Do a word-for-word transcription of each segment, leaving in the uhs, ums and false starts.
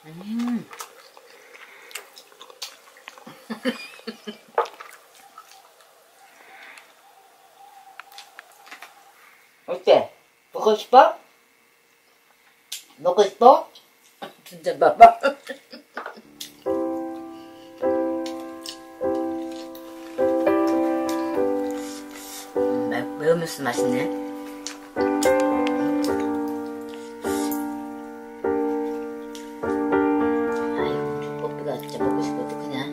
음. 어때? 먹고 싶어? 먹고 싶어? 진짜 봐봐. 음, 매, 매우면서 맛있네. 진짜 먹고 싶어. 어떡하냐?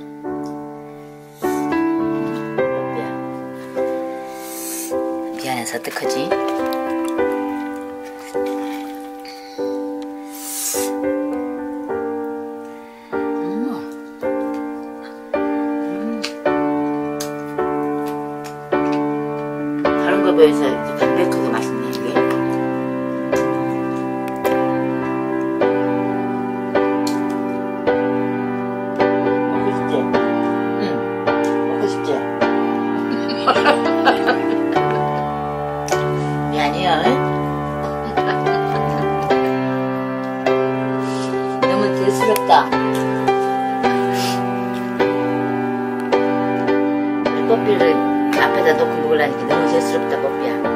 미안. 미안해서 어떡하지? 음. 음. 다른 거에 비해서 이렇게 담백하게 맛있네, 이게. 미안해요. 너무 대수롭다. 뽀삐를 앞에다 놓고 먹으려니까 너무 대수롭다, 뽀삐야.